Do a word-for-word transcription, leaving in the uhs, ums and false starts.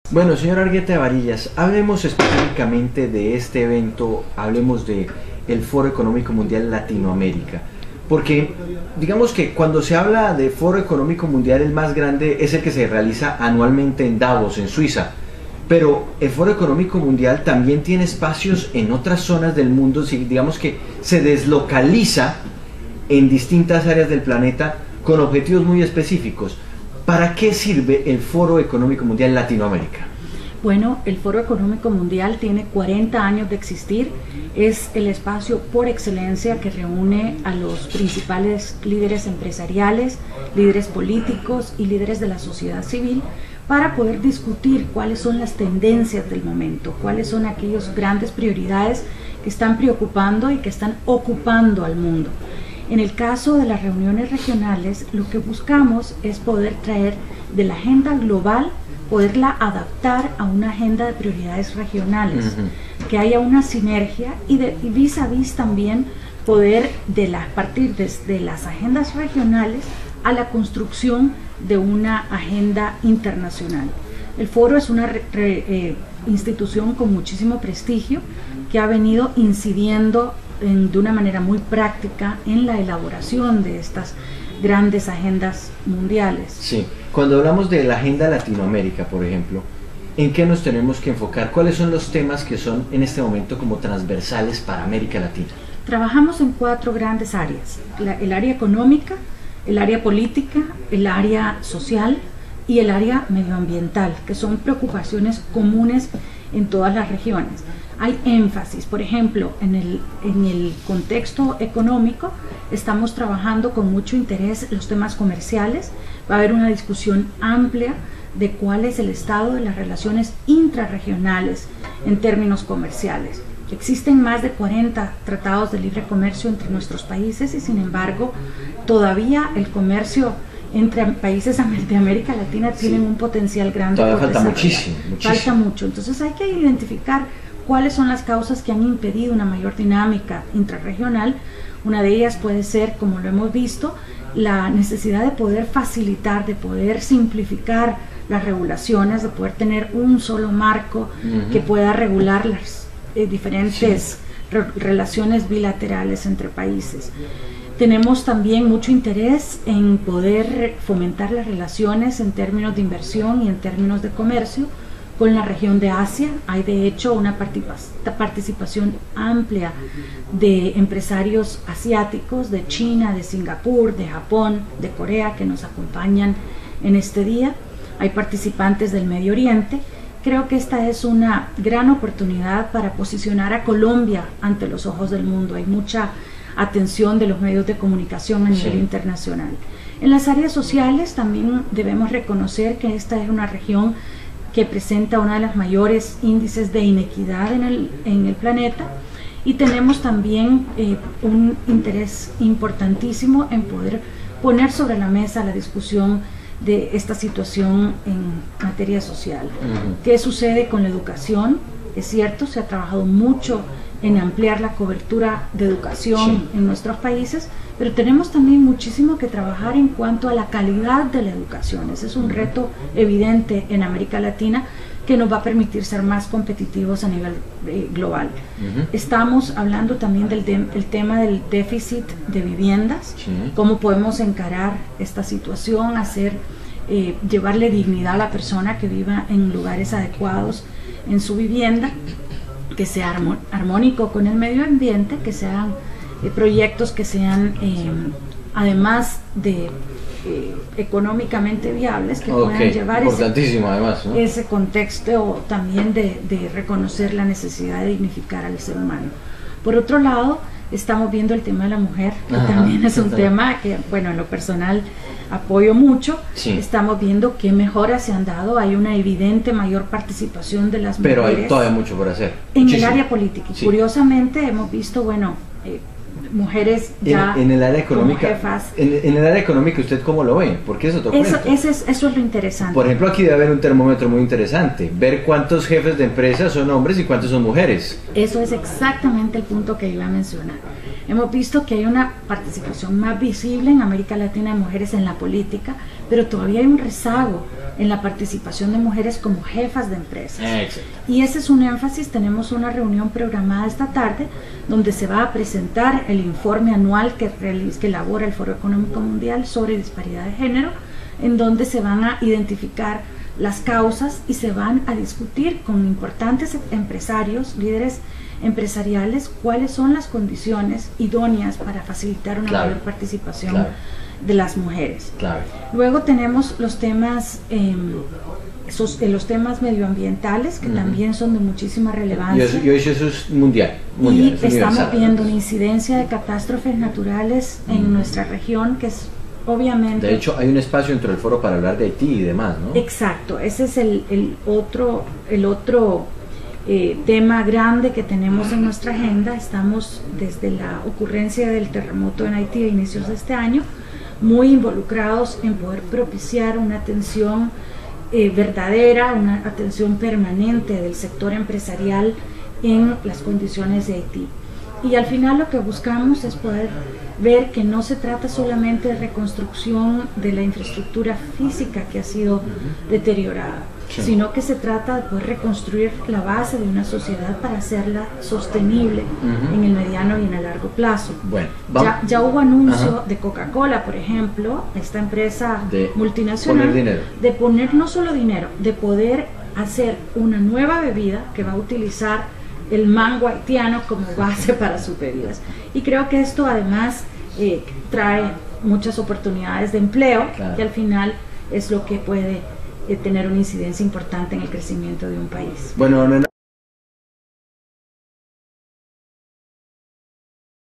Bueno, señor Argueta de Varillas, hablemos específicamente de este evento, hablemos de el Foro Económico Mundial Latinoamérica, porque digamos que cuando se habla de Foro Económico Mundial, el más grande es el que se realiza anualmente en Davos, en Suiza, pero el Foro Económico Mundial también tiene espacios en otras zonas del mundo, digamos que se deslocaliza en distintas áreas del planeta con objetivos muy específicos. ¿Para qué sirve el Foro Económico Mundial Latinoamérica? Bueno, el Foro Económico Mundial tiene cuarenta años de existir, es el espacio por excelencia que reúne a los principales líderes empresariales, líderes políticos y líderes de la sociedad civil para poder discutir cuáles son las tendencias del momento, cuáles son aquellas grandes prioridades que están preocupando y que están ocupando al mundo. En el caso de las reuniones regionales, lo que buscamos es poder traer de la agenda global, poderla adaptar a una agenda de prioridades regionales, uh-huh. que haya una sinergia y, de, y vis a vis también poder de la, partir desde las agendas regionales a la construcción de una agenda internacional. El foro es una re, re, eh, institución con muchísimo prestigio que ha venido incidiendo en, de una manera muy práctica en la elaboración de estas grandes agendas mundiales. Sí, cuando hablamos de la agenda Latinoamérica, por ejemplo, ¿en qué nos tenemos que enfocar? ¿Cuáles son los temas que son en este momento como transversales para América Latina? Trabajamos en cuatro grandes áreas: la, el área económica, el área política, el área social y el área medioambiental, que son preocupaciones comunes en todas las regiones. Hay énfasis, por ejemplo, en el, en el contexto económico, estamos trabajando con mucho interés los temas comerciales. Va a haber una discusión amplia de cuál es el estado de las relaciones intrarregionales en términos comerciales. Existen más de cuarenta tratados de libre comercio entre nuestros países y, sin embargo, todavía el comercio entre países de América Latina tienen sí. un potencial grande. Todavía falta muchísimo, muchísimo. Falta mucho. Entonces hay que identificar cuáles son las causas que han impedido una mayor dinámica intrarregional. Una de ellas puede ser, como lo hemos visto, la necesidad de poder facilitar, de poder simplificar las regulaciones, de poder tener un solo marco uh-huh. que pueda regular las eh, diferentes sí. re relaciones bilaterales entre países. Tenemos también mucho interés en poder fomentar las relaciones en términos de inversión y en términos de comercio con la región de Asia. Hay de hecho una participación amplia de empresarios asiáticos, de China, de Singapur, de Japón, de Corea, que nos acompañan en este día. Hay participantes del Medio Oriente. Creo que esta es una gran oportunidad para posicionar a Colombia ante los ojos del mundo. Hay mucha atención de los medios de comunicación a nivel sí. internacional. En las áreas sociales también debemos reconocer que esta es una región que presenta uno de los mayores índices de inequidad en el, en el planeta, y tenemos también eh, un interés importantísimo en poder poner sobre la mesa la discusión de esta situación en materia social. Uh-huh. ¿Qué sucede con la educación? Es cierto, se ha trabajado mucho en ampliar la cobertura de educación sí. en nuestros países, pero tenemos también muchísimo que trabajar en cuanto a la calidad de la educación. Ese es un reto evidente en América Latina que nos va a permitir ser más competitivos a nivel eh, global. Uh-huh. Estamos hablando también del de, el tema del déficit de viviendas, sí. cómo podemos encarar esta situación, hacer, eh, llevarle dignidad a la persona que viva en lugares adecuados en su vivienda, que sea armónico con el medio ambiente, que sean eh, proyectos que sean, eh, además de eh, económicamente viables, que okay. puedan llevar ese, además, ¿no? ese contexto también de, de reconocer la necesidad de dignificar al ser humano. Por otro lado, estamos viendo el tema de la mujer, que Ajá, también es un tema que, bueno, en lo personal apoyo mucho. Sí. Estamos viendo qué mejoras se han dado. Hay una evidente mayor participación de las Pero mujeres. Pero hay todavía mucho por hacer. En Muchísimo. el área política. Y sí. curiosamente hemos visto, bueno, eh, mujeres ya en, en el área económica, como jefas. En, en el área económica, ¿usted cómo lo ve? Porque es otro eso, cuento. Eso es, eso es lo interesante. Por ejemplo, aquí debe haber un termómetro muy interesante, ver cuántos jefes de empresas son hombres y cuántos son mujeres. Eso es exactamente el punto que iba a mencionar. Hemos visto que hay una participación más visible en América Latina de mujeres en la política, pero todavía hay un rezago en la participación de mujeres como jefas de empresas. Exacto. Y ese es un énfasis. Tenemos una reunión programada esta tarde donde se va a presentar el informe anual que, que elabora el Foro Económico Mundial sobre disparidad de género, en donde se van a identificar las causas y se van a discutir con importantes empresarios, líderes empresariales, cuáles son las condiciones idóneas para facilitar una claro, mayor participación claro. de las mujeres. Claro. Luego tenemos los temas eh, esos, eh, los temas medioambientales, que uh-huh. también son de muchísima relevancia. Y eso, y eso es mundial, mundial y es estamos viendo una incidencia de catástrofes naturales uh-huh. en nuestra región, que es obviamente... De hecho, hay un espacio dentro del foro para hablar de Haití y demás, ¿no? Exacto, ese es el, el otro, el otro eh, tema grande que tenemos en nuestra agenda. Estamos desde la ocurrencia del terremoto en Haití a inicios de este año muy involucrados en poder propiciar una atención eh, verdadera, una atención permanente del sector empresarial en las condiciones de Haití. Y al final lo que buscamos es poder ver que no se trata solamente de reconstrucción de la infraestructura física que ha sido uh-huh. deteriorada, sí. sino que se trata de poder reconstruir la base de una sociedad para hacerla sostenible uh-huh. en el mediano y en el largo plazo. Bueno, ya, ya hubo anuncio uh-huh. de Coca-Cola, por ejemplo, esta empresa de multinacional, poner dinero. de poner no solo dinero, de poder hacer una nueva bebida que va a utilizar el mango haitiano como base para sus bebidas. Y creo que esto además eh, trae muchas oportunidades de empleo, claro. que al final es lo que puede eh, tener una incidencia importante en el crecimiento de un país. Bueno,